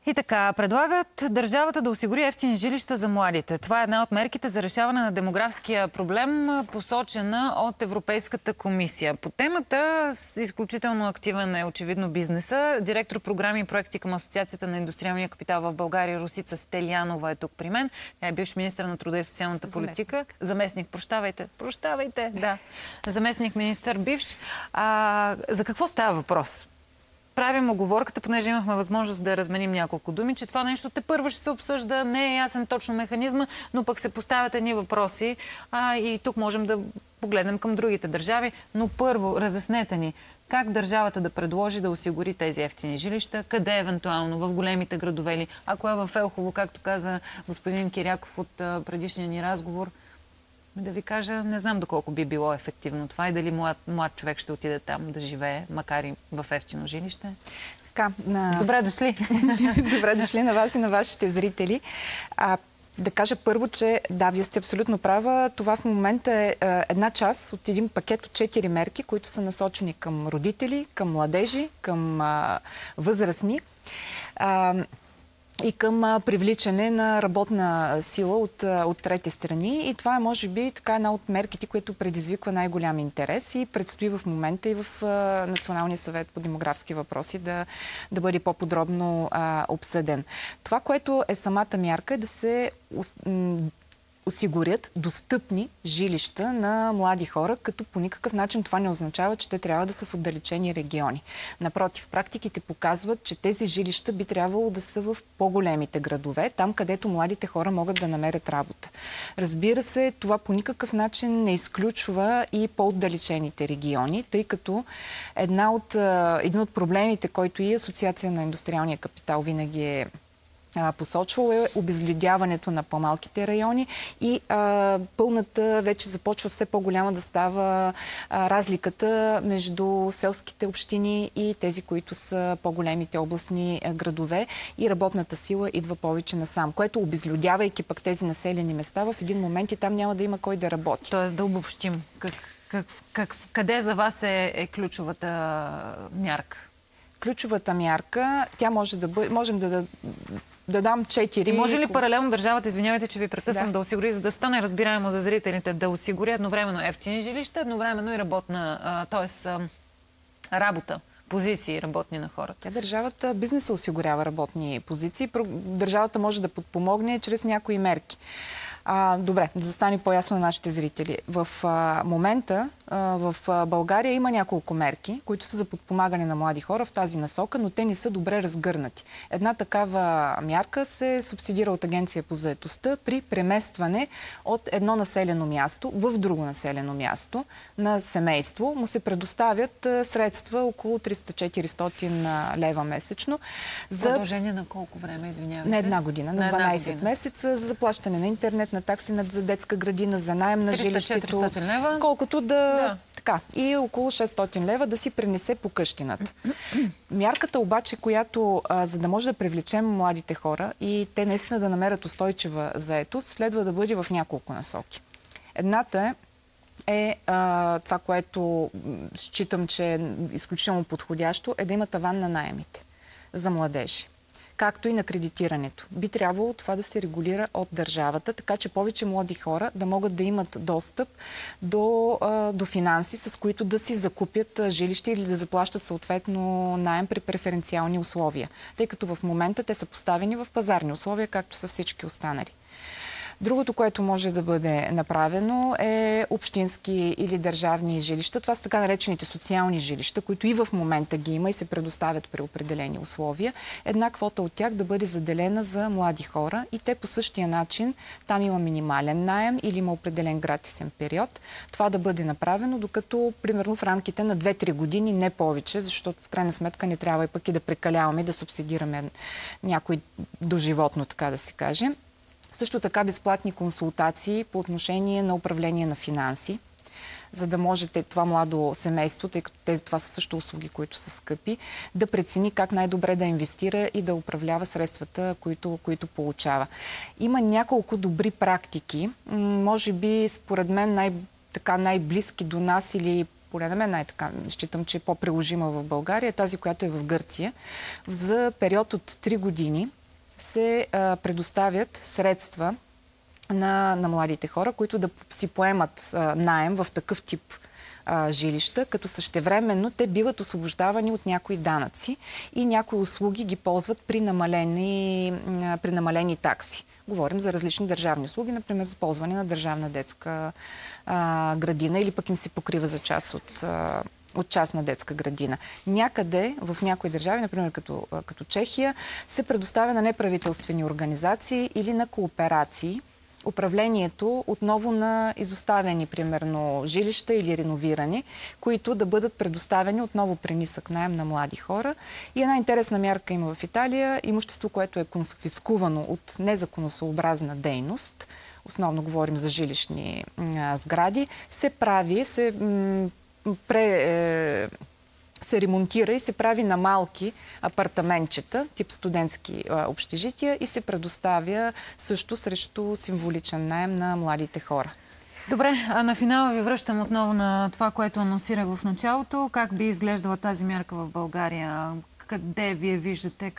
И така, предлагат държавата да осигури евтини жилища за младите. Това е една от мерките за решаване на демографския проблем, посочена от Европейската комисия. По темата изключително активен е очевидно бизнеса. Директор програми и проекти към Асоциацията на индустриалния капитал в България Росица Стелиянова е тук при мен. Тя е бивш министър на труда и социалната политика. Заместник, прощавайте, да. Заместник министър бивш. За какво става въпрос? Правим оговорката, понеже имахме възможност да разменим няколко думи, че това нещо тепърва ще се обсъжда, не е ясен точно механизма, но пък се поставят едни въпроси и тук можем да погледнем към другите държави. Но първо, разяснете ни как държавата да предложи да осигури тези евтини жилища, къде евентуално, в големите градове ли, ако е в Елхово, както каза господин Киряков от предишния ни разговор. Да ви кажа, не знам доколко би било ефективно това и дали млад човек ще отиде там да живее, макар и в евтино жилище. Добре дошли! Добре дошли на вас и на вашите зрители. Да кажа първо, че да, вие сте абсолютно права. Това в момента е една част от един пакет от 4 мерки, които са насочени към родители, към младежи, към възрастни и към привличане на работна сила от трети страни. И това е, може би, така една от мерките, които предизвиква най-голям интерес и предстои в момента и в Националния съвет по демографски въпроси да бъде по-подробно обсъден. Това, което е самата мярка, е да се осигурят достъпни жилища на млади хора, като по никакъв начин това не означава, че те трябва да са в отдалечени региони. Напротив, практиките показват, че тези жилища би трябвало да са в по-големите градове, там където младите хора могат да намерят работа. Разбира се, това по никакъв начин не изключва и по-отдалечените региони, тъй като един от проблемите, който и Асоциация на индустриалния капитал винаги е посочвал, е обезлюдяването на по-малките райони и пълната вече започва все по-голяма да става разликата между селските общини и тези, които са по-големите областни градове и работната сила идва повече насам, което обезлюдявайки пък тези населени места, в един момент и там няма да има кой да работи. Тоест да обобщим. Къде за вас е ключовата мярка? Ключовата мярка, тя може да бъде, можем да дам 4. И може ли паралелно държавата, извинявайте, че ви прекъсвам, да осигури, за да стане разбираемо за зрителите, да осигури едновременно евтини жилища, едновременно и работна, т.е. работа, позиции работни на хората? Държавата, бизнеса осигурява работни позиции. Държавата може да подпомогне чрез някои мерки. Добре, за да стане по-ясно на нашите зрители. В момента в България има няколко мерки, които са за подпомагане на млади хора в тази насока, но те не са добре разгърнати. Една такава мярка се субсидира от Агенция по заетостта при преместване от едно населено място в друго населено място на семейство. Му се предоставят средства около 300-400 лева месечно. За продължение на колко време, извинявайте? На една година, на 12 месеца, за заплащане на интернет, на такси за детска градина, за наем на жилището. 400 лева? Колкото така. И около 600 лева да си пренесе по къщината. Мярката обаче, която, за да може да привлечем младите хора и те наистина да намерят устойчива заетост, следва да бъде в няколко насоки. Едната е това, което считам, че е изключително подходящо, е да има таван на наемите за младежи, както и на кредитирането. Би трябвало това да се регулира от държавата, така че повече млади хора да могат да имат достъп до финанси, с които да си закупят жилище или да заплащат съответно наем при преференциални условия, тъй като в момента те са поставени в пазарни условия, както са всички останали. Другото, което може да бъде направено, е общински или държавни жилища. Това са така наречените социални жилища, които и в момента ги има и се предоставят при определени условия. Една квота от тях да бъде заделена за млади хора и те по същия начин, там има минимален наем или има определен гратисен период. Това да бъде направено, докато примерно в рамките на 2-3 години, не повече, защото в крайна сметка не трябва и пък и да прекаляваме, да субсидираме някой доживотно, така да се каже. Също така безплатни консултации по отношение на управление на финанси, за да можете това младо семейство, тъй като това са също услуги, които са скъпи, да прецени как най-добре да инвестира и да управлява средствата, които получава. Има няколко добри практики, може би според мен най-близки до нас или поне на мен считам, че е по-приложима в България, тази, която е в Гърция. За период от 3 години се предоставят средства на младите хора, които да си поемат наем в такъв тип жилища, като същевременно те биват освобождавани от някои данъци и някои услуги ги ползват при намалени такси. Говорим за различни държавни услуги, например за ползване на държавна детска градина или пък им се покрива за част от частна детска градина. Някъде в някои държави, например като Чехия, се предоставя на неправителствени организации или на кооперации управлението отново на изоставени, примерно, жилища или реновирани, които да бъдат предоставени отново при нисък наем на млади хора. И една интересна мярка има в Италия. Имущество, което е конфискувано от незаконосъобразна дейност, основно говорим за жилищни сгради, се ремонтира и се прави на малки апартаментчета, тип студентски общежития и се предоставя също срещу символичен наем на младите хора. Добре, а на финала ви връщам отново на това, което анонсирах в началото. Как би изглеждала тази мярка в България? Къде вие виждате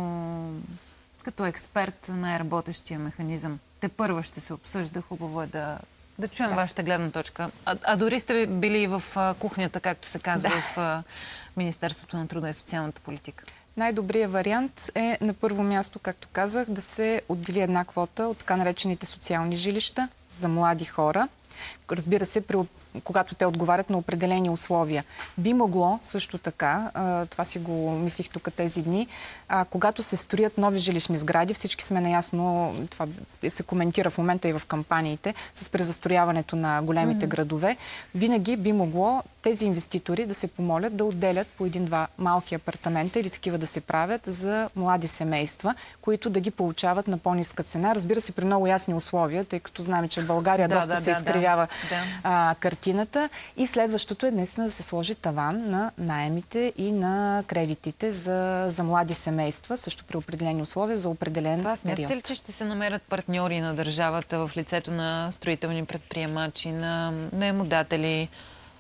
като експерт на работещия механизъм? Тепърва ще се обсъжда, хубаво е да чуем вашата гледна точка. А дори сте били в кухнята, както се казва в Министерството на труда и социалната политика. Най-добрият вариант е на първо място, както казах, да се отдели една квота от така наречените социални жилища за млади хора. Разбира се, когато те отговарят на определени условия. Би могло също така, това си го мислих тук тези дни, когато се строят нови жилищни сгради, всички сме наясно, това се коментира в момента и в кампаниите, с презастрояването на големите градове, винаги би могло тези инвеститори да се помолят да отделят по един-два малки апартамента или такива да се правят за млади семейства, които да ги получават на по-ниска цена. Разбира се, при много ясни условия, тъй като знаем, че в България доста се изкривява картината. И следващото е днес да се сложи таван на наемите и на кредитите за млади семейства, също при определени условия, за определен период. Смятате ли, че ще се намерят партньори на държавата в лицето на строителни предприемачи, на наемодатели?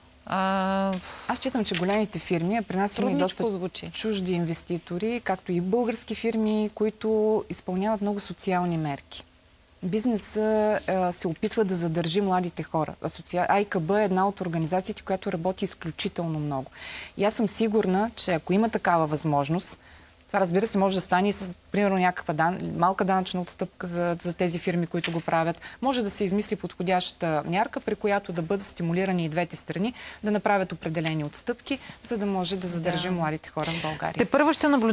Аз считам, че големите фирми, при нас има и доста чужди инвеститори, както и български фирми, които изпълняват много социални мерки. Бизнесът се опитва да задържи младите хора. АИКБ е една от организациите, която работи изключително много. И аз съм сигурна, че ако има такава възможност, това, разбира се, може да стане и с, примерно, някаква малка данъчна отстъпка за тези фирми, които го правят. Може да се измисли подходяща мярка, при която да бъдат стимулирани и двете страни, да направят определени отстъпки, за да може да задържим младите хора в България. Тепърва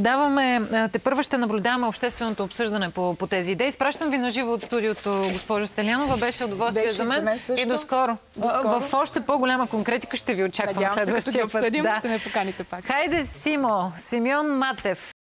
ще наблюдаваме общественото обсъждане по тези идеи. Изпращам ви на живо от студиото, госпожо Стелянова. Беше удоволствие за мен. И до скоро. В още по-голяма конкретика ще ви очаквам следващия път. Надявам се, като ги обсъдим, да ме поканите пак. Хайде, Симон Матев.